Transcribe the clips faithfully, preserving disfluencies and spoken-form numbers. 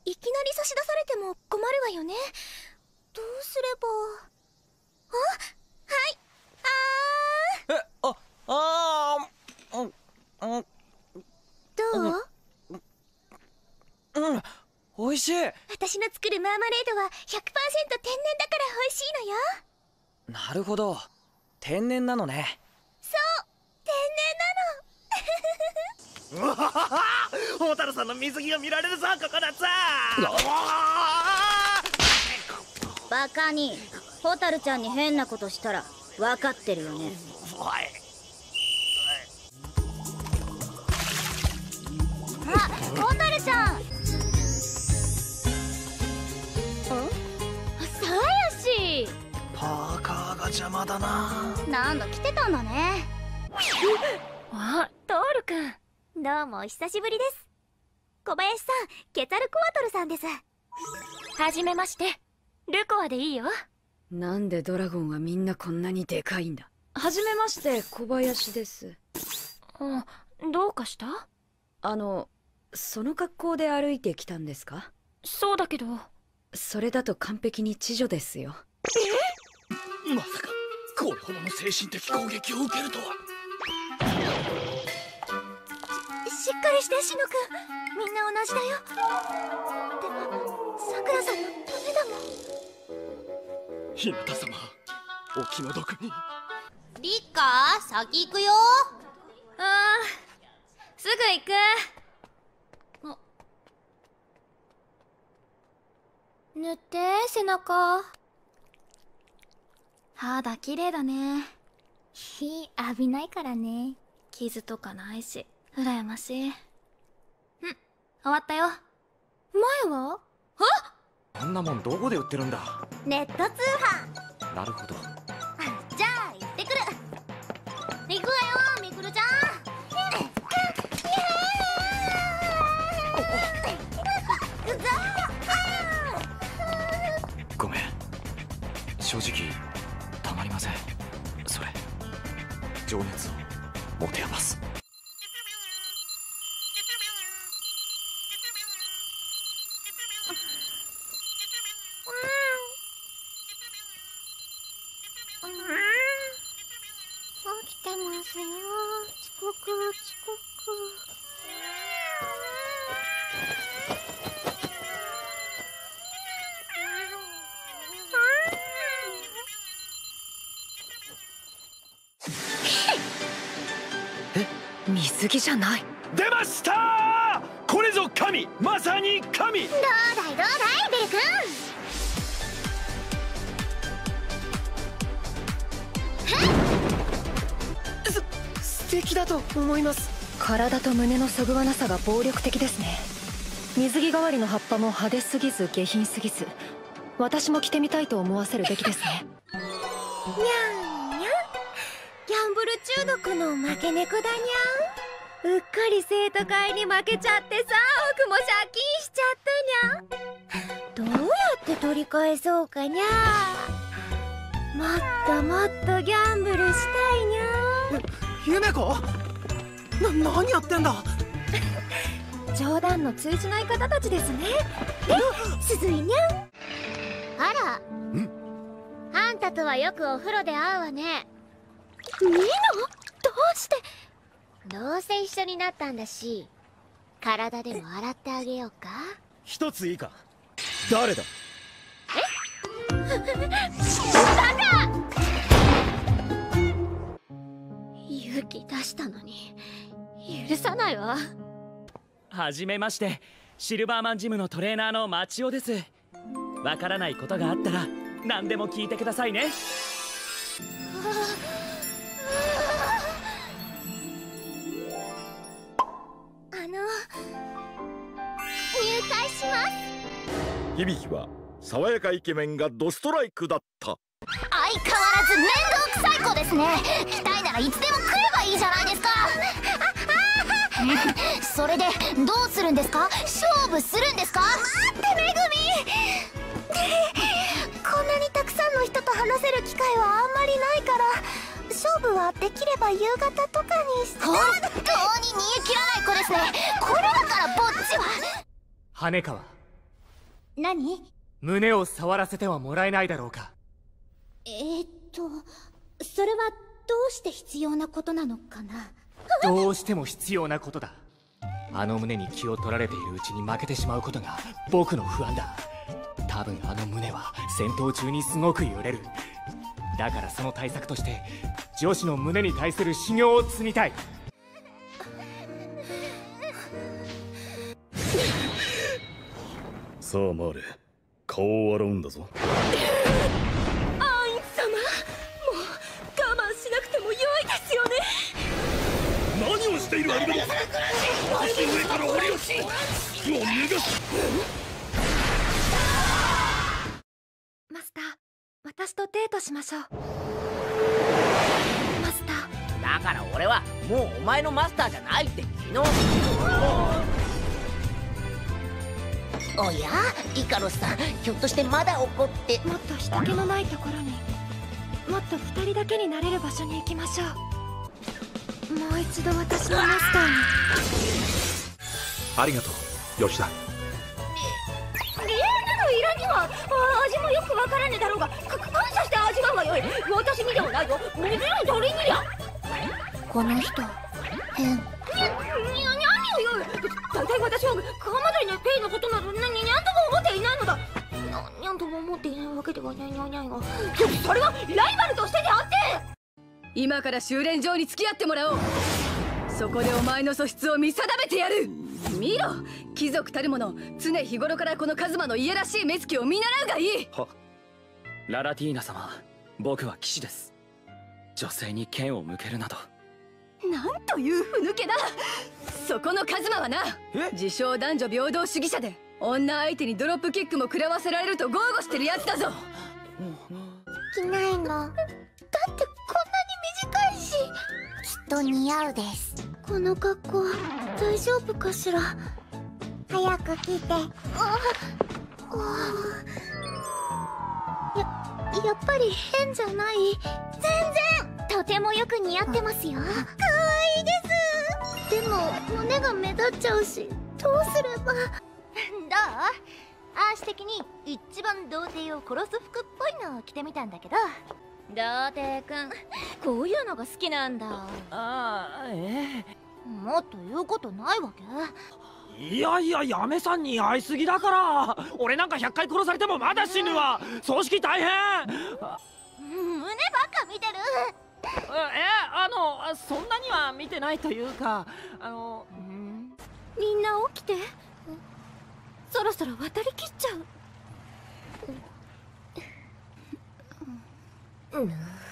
いきなり差し出されても困るわよね。どうすれば。あ、はい。あー。 え、あ、あー、うん、うん。 どう？ うん、美味しい。 私の作るマーマレードは ひゃくパーセント 天然だから美味しいのよ。 なるほど、天然なのね。 そう、天然なの。うわははは、蛍さんの水着が見られるぞ、ここだぞ。 バカに、蛍ちゃんに変なことしたら分かってるよね。あ、蛍ちゃん。さやし。 パーカーが邪魔だな。 なんだ来てたんだね。 あ、トールくん、どうもお久しぶりです。小林さん、ケツァルコアトルさんです。はじめまして、ルコアでいいよ。 なんでドラゴンはみんなこんなにでかいんだ。はじめまして、小林です。 あ、どうかした？ あの、その格好で歩いてきたんですか？ そうだけど。 それだと完璧に知女ですよ。 え？まさかこれほどの精神的攻撃を受けるとは。 しっかりしてシノくん、みんな同じだよ。でもさくらさんのためだもん。 日向様、お気の毒に。 リカ、先行くよ。 ああ、すぐ行く。あ、塗って背中。肌綺麗だね。日浴びないからね。傷とかないし羨ましい。うん、終わったよ。前は？あ、 こんなもんどこで売ってるんだ？ ネット通販。 なるほど。 じゃあ行ってくる。 行くわよ、みくるちゃん。 ごめん、正直たまりません。それ情熱を持て余す。 起きてますよ。遅刻遅刻。 水着じゃない。 出ましたー。これぞ神、まさに神。 どうだいどうだいベル君。 す素敵だと思います。 体と胸のそぐわなさが暴力的ですね。水着代わりの葉っぱも派手すぎず下品すぎず、私も着てみたいと思わせるべきですね。 にゃんにゃん、ギャンブル中毒の負け猫だにゃん。うっかり生徒会に負けちゃってさんおくも借金しちゃったにゃん。どうやって取り返そうかにゃ。もっともっとギャンブルしたいにゃん。 ゆめ子、な、何やってんだ。 冗談の通じない方たちですね。え、鈴井にゃん。あら、ん？あんたとはよくお風呂で会うわね。いいの？どうして？どうせ一緒になったんだし、体でも洗ってあげようか。 一ついいか。誰だ？ え？バカ！勇気出したのに許さないわ。 はじめまして、シルバーマンジムのトレーナーのマチオです。わからないことがあったら何でも聞いてくださいね。 あの、入会します。 響は爽やかイケメンがドストライクだった。 相変わらず面倒くさい子ですね。来たいならいつでも来ればいいじゃないですか。それでどうするんですか？勝負するんですか？待ってめぐみこんなにたくさんの人と話せる機会はあんまりないから、勝負はできれば夕方とかにして。本当に煮え切らない子ですね。これだからぼっちは。 羽川、 何？ 胸を触らせてはもらえないだろうか。 えー、っとそれはどうして必要なことなのかな。 どうしても必要なことだ。あの胸に気を取られているうちに負けてしまうことが僕の不安だ。多分あの胸は戦闘中にすごく揺れる。だからその対策として女子の胸に対する修行を積みたい。 さあマーレ、顔を洗うんだぞ。 アイン様、もう我慢しなくても良いですよね。 何をしているアルベロス。私の上から降りろ。服を脱がす。 マスター、私とデートしましょう。マスター。 だから俺はもうお前のマスターじゃないって昨日。おや、イカロスさん、ひょっとしてまだ怒って。 もっと人気のないところに、もっと二人だけになれる場所に行きましょう。もう一度私のマスターに。 ありがとう、吉田。 リアルのイラには味もよくわからねえだろうが、か感謝して味わうがよい。私にではないよ、水の鳥にゃ。 この人変。 にゃ、何をよい。大体私はカマドリのペイのことなどにゃんとも思っていないのだ。にゃんとも思っていないわけではないにゃにゃいが、それはライバルとしてであって。 今から修練場に付き合ってもらおう。そこでお前の素質を見定めてやる。見ろ、貴族たるもの、常日頃からこのカズマのいやらしい目つきを見習うがいい。 はララティーナ様、僕は騎士です。女性に剣を向けるなど。 なんというふぬけだ。そこのカズマはな、自称男女平等主義者で、女相手にドロップキックも食らわせられると豪語してるやつだぞ。 着ないのだってこんなに短いし。きっと似合うです。この格好大丈夫かしら。早く着て。ああ、ややっぱり変じゃない。全然とてもよく似合ってますよ。かわいいです。でも胸が目立っちゃうし、どうすれば。どう？アーシ的に一番童貞を殺す服っぽいのを着てみたんだけど。童貞くん、こういうのが好きなんだ。 ああ、ええもっと言うことないわけ？ いやいや、やめさんに会いすぎだから。俺なんかひゃっかい殺されてもまだ死ぬわ。葬式大変。 胸ばっか見てる。 え、あのそんなには見てないというか、あのみんな起きて。そろそろ渡りきっちゃう。うん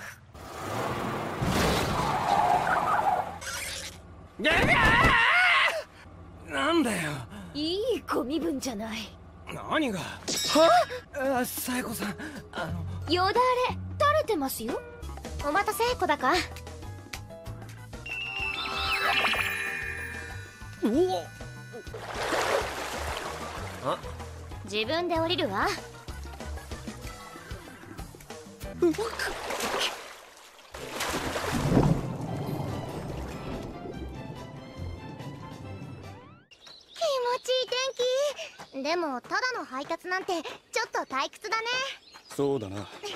なんだよ。 いいご身分じゃない。 何が？はあ、サエコさん、あのよだれ垂れてますよ。お待たせ、小高。 おお。 あ、自分で降りるわ。でもただの配達なんてちょっと退屈だね。 そうだな。ねえ、 ちょ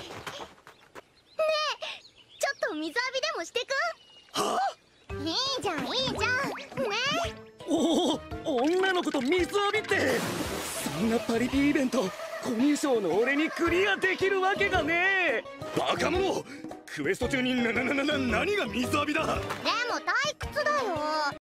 っと水浴びでもしてく？はあ？いいじゃんいいじゃんね。 おお、女の子と水浴びって、そんなパリピイベントコミュ障の俺にクリアできるわけがねえ。 バカ者、クエスト中にななななな何が水浴びだ。 でも退屈だよ。